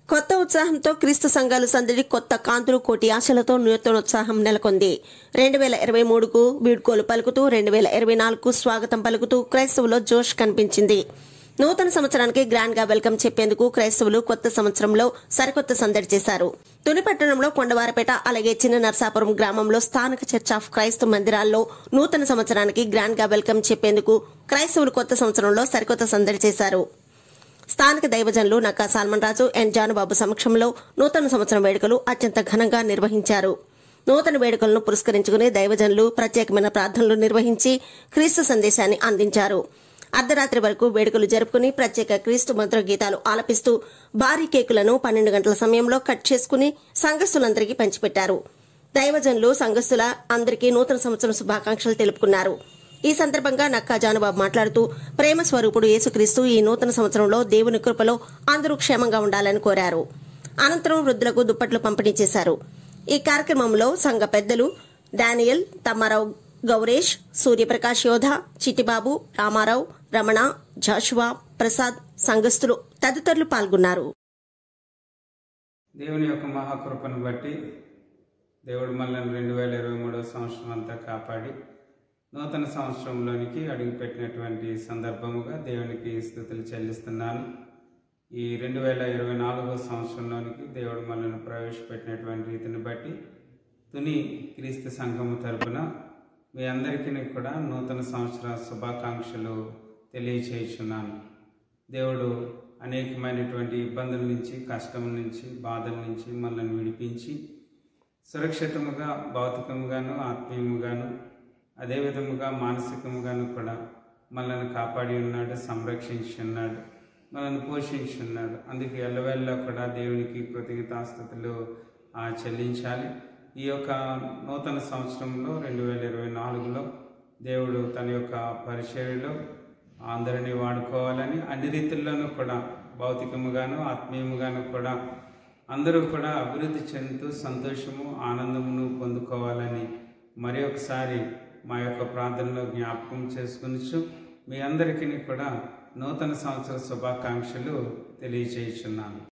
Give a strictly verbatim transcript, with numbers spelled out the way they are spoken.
కొత్త ఉత్సాహంతో క్రీస్తు సంఘాలు సందడి కొత్త కాంతులు కోటి ఆశలతో నూతనోత్సాహం నెలకొంది. రెండు వేల ఇరవై మూడుకు వీడ్కోలు పలుకుతూ రెండు వేల ఇరవై నాలుగుకు స్వాగతం పలుకుతూ క్రైస్తవులో జోష్ కనిపించింది. నూతన సంవత్సరానికి గ్రాండ్ గా వెల్కమ్ చెప్పేందుకు క్రైస్తవులు కొత్త సంవత్సరంలో సరికొత్త సందడి చేశారు. తుని పట్టణంలో కొండవారపేట అలాగే చిన్న నర్సాపురం గ్రామంలో స్థానిక చర్చ్ ఆఫ్ క్రైస్తవ మందిరాల్లో నూతన సంవత్సరానికి గ్రాండ్ గా వెల్కమ్ చెప్పేందుకు క్రైస్తవులు కొత్త సంవత్సరంలో సరికొత్త సందడి చేశారు. స్థానిక దైవజనులు నక్కా సాల్మన్ రాజు ఎన్ జానుబాబు సమక్షంలో నూతన సంవత్సరం వేడుకలు అత్యంత ఘనంగా నిర్వహించారు. నూతన వేడుకలను పురస్కరించుకుని దైవజనులు ప్రత్యేకమైన ప్రార్థనలు నిర్వహించి క్రీస్తు సందేశాన్ని అందించారు. అర్ధరాత్రి వరకు వేడుకలు జరుపుకుని ప్రత్యేక క్రీస్తు మంత్ర గీతాలు ఆలపిస్తూ భారీ కేకులను పన్నెండు గంటల సమయంలో కట్ చేసుకుని సంఘస్థులందరికీ పంచిపెట్టారు. దైవజనులు సంఘస్థుల అందరికీ నూతన సంవత్సరం శుభాకాంక్షలు తెలుపుకున్నారు. ఈ సందర్భంగా నక్కా జానుబాబు మాట్లాడుతూ ప్రేమ స్వరూపుడు యేసుక్రీస్తు ఈ నూతన సంవత్సరంలో దేవుని కృపలో అందరూ క్షేమంగా ఉండాలని కోరారు. అనంతరం వృద్ధులకు దుప్పట్లు పంపిణీ చేశారు. ఈ కార్యక్రమంలో సంఘ పెద్దలు డానియల్, తమ్మారావు, గౌరేష్, సూర్యప్రకాష్ యోధ, చిట్టిబాబు, రామారావు, రమణ, జాషువా, ప్రసాద్, సంఘస్థులు తదితరులు పాల్గొన్నారు. దేవుని యొక్క మహాకృపను బట్టి దేవుడు మనల్ని రెండు వేల ఇరవై మూడవ సంవత్సరం అంతా కాపాడి నూతన సంవత్సరంలోనికి అడుగుపెట్టినటువంటి సందర్భముగా దేవునికి స్తుతులు చెల్లిస్తున్నాను. ఈ రెండు వేల ఇరవై నాలుగో సంవత్సరంలోనికి దేవుడు మనల్ని ప్రవేశపెట్టినటువంటి రీతిని బట్టి తుని క్రీస్తు సంఘము తరపున మీ అందరికీ కూడా నూతన సంవత్సర శుభాకాంక్షలు తెలియచేయుచున్నాను. దేవుడు అనేకమైనటువంటి ఇబ్బందుల నుంచి, కష్టం నుంచి, బాధల నుంచి మనల్ని విడిపించి సురక్షితముగా భౌతికముగాను ఆత్మీయముగాను అదేవిధముగా మానసికముగాను కూడా మనల్ని కాపాడి ఉన్నాడు, సంరక్షించి ఉన్నాడు, మనల్ని పోషించి ఉన్నాడు. అందుకే ఎల్లవేళ్ళ కూడా దేవునికి కృతజ్ఞతాస్తుతులు చెల్లించాలి. ఈ యొక్క నూతన సంవత్సరంలో రెండు వేల ఇరవై నాలుగులో దేవుడు తన యొక్క పరిచర్యలో అందరినీ వాడుకోవాలని అన్ని రీతుల్లోనూ కూడా భౌతికముగాను ఆత్మీయముగాను కూడా అందరూ కూడా అభివృద్ధి చెందుతూ సంతోషము ఆనందమును పొందుకోవాలని మరి ఒకసారి మా యొక్క ప్రార్థనలో జ్ఞాపకం చేసుకునిచు మీ అందరికీ కూడా నూతన సంవత్సర శుభాకాంక్షలు తెలియజేయుచున్నాను.